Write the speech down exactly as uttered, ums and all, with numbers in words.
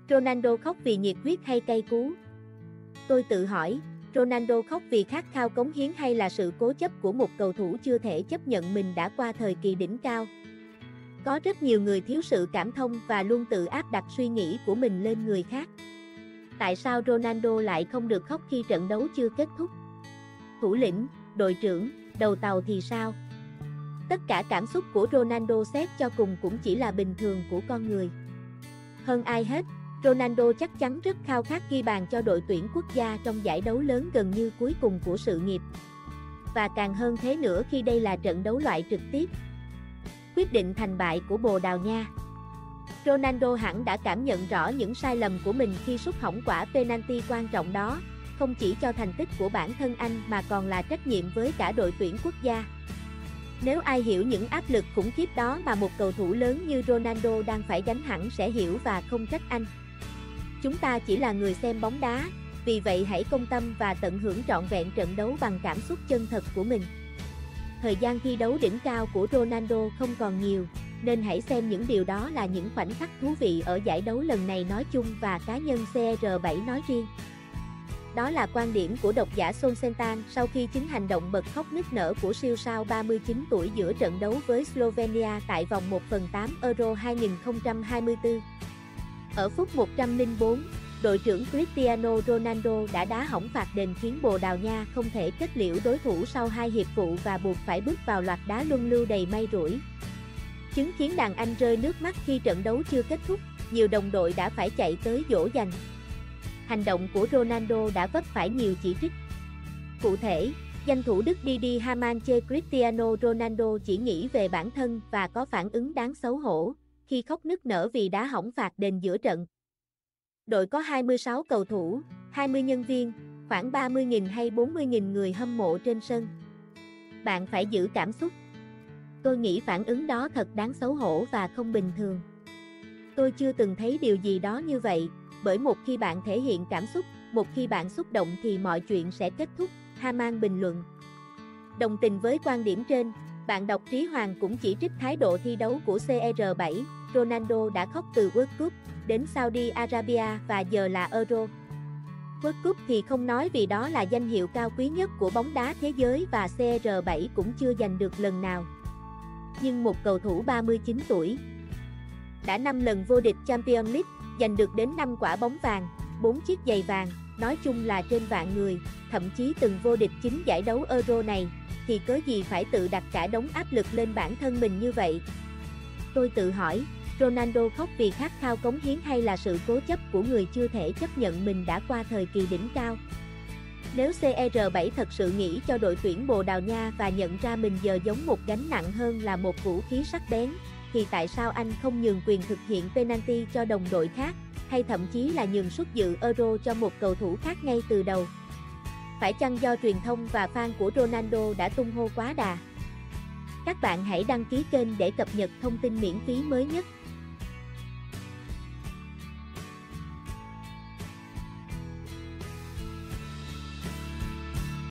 Ronaldo khóc vì nhiệt huyết hay cay cú? Tôi tự hỏi, Ronaldo khóc vì khát khao cống hiến hay là sự cố chấp của một cầu thủ chưa thể chấp nhận mình đã qua thời kỳ đỉnh cao? Có rất nhiều người thiếu sự cảm thông và luôn tự áp đặt suy nghĩ của mình lên người khác. Tại sao Ronaldo lại không được khóc khi trận đấu chưa kết thúc? Thủ lĩnh, đội trưởng, đầu tàu thì sao? Tất cả cảm xúc của Ronaldo xét cho cùng cũng chỉ là bình thường của con người. Hơn ai hết, Ronaldo chắc chắn rất khao khát ghi bàn cho đội tuyển quốc gia trong giải đấu lớn gần như cuối cùng của sự nghiệp. Và càng hơn thế nữa khi đây là trận đấu loại trực tiếp, quyết định thành bại của Bồ Đào Nha. Ronaldo hẳn đã cảm nhận rõ những sai lầm của mình khi sút hỏng quả penalty quan trọng đó, không chỉ cho thành tích của bản thân anh mà còn là trách nhiệm với cả đội tuyển quốc gia. Nếu ai hiểu những áp lực khủng khiếp đó mà một cầu thủ lớn như Ronaldo đang phải gánh hẳn sẽ hiểu và không trách anh. Chúng ta chỉ là người xem bóng đá, vì vậy hãy công tâm và tận hưởng trọn vẹn trận đấu bằng cảm xúc chân thật của mình. Thời gian thi đấu đỉnh cao của Ronaldo không còn nhiều, nên hãy xem những điều đó là những khoảnh khắc thú vị ở giải đấu lần này nói chung và cá nhân C R bảy nói riêng. Đó là quan điểm của độc giả Solsentan sau khi chính hành động bật khóc nức nở của siêu sao ba mươi chín tuổi giữa trận đấu với Slovenia tại vòng một phần tám Euro hai không hai tư. Ở phút một trăm lẻ bốn, đội trưởng Cristiano Ronaldo đã đá hỏng phạt đền khiến Bồ Đào Nha không thể kết liễu đối thủ sau hai hiệp phụ và buộc phải bước vào loạt đá luân lưu đầy may rủi. Chứng kiến đàn anh rơi nước mắt khi trận đấu chưa kết thúc, nhiều đồng đội đã phải chạy tới dỗ dành. Hành động của Ronaldo đã vấp phải nhiều chỉ trích. Cụ thể, danh thủ Đức Didi Hamann chê Cristiano Ronaldo chỉ nghĩ về bản thân và có phản ứng đáng xấu hổ khi khóc nức nở vì đá hỏng phạt đền giữa trận. Đội có hai mươi sáu cầu thủ, hai mươi nhân viên, khoảng ba mươi nghìn hay bốn mươi nghìn người hâm mộ trên sân. Bạn phải giữ cảm xúc. Tôi nghĩ phản ứng đó thật đáng xấu hổ và không bình thường. Tôi chưa từng thấy điều gì đó như vậy, bởi một khi bạn thể hiện cảm xúc, một khi bạn xúc động thì mọi chuyện sẽ kết thúc, Hamann bình luận. Đồng tình với quan điểm trên, bạn đọc Trí Hoàng cũng chỉ trích thái độ thi đấu của C R bảy, Ronaldo đã khóc từ World Cup đến Saudi Arabia và giờ là Euro. World Cup thì không nói vì đó là danh hiệu cao quý nhất của bóng đá thế giới và C R bảy cũng chưa giành được lần nào. Nhưng một cầu thủ ba mươi chín tuổi, đã năm lần vô địch Champions League, giành được đến năm quả bóng vàng, bốn chiếc giày vàng, nói chung là trên vạn người, thậm chí từng vô địch chính giải đấu Euro này, thì cớ gì phải tự đặt cả đống áp lực lên bản thân mình như vậy? Tôi tự hỏi, Ronaldo khóc vì khát khao cống hiến hay là sự cố chấp của người chưa thể chấp nhận mình đã qua thời kỳ đỉnh cao? Nếu C R bảy thật sự nghĩ cho đội tuyển Bồ Đào Nha và nhận ra mình giờ giống một gánh nặng hơn là một vũ khí sắc bén, thì tại sao anh không nhường quyền thực hiện penalty cho đồng đội khác, hay thậm chí là nhường suất dự Euro cho một cầu thủ khác ngay từ đầu? Phải chăng do truyền thông và fan của Ronaldo đã tung hô quá đà? Các bạn hãy đăng ký kênh để cập nhật thông tin miễn phí mới nhất.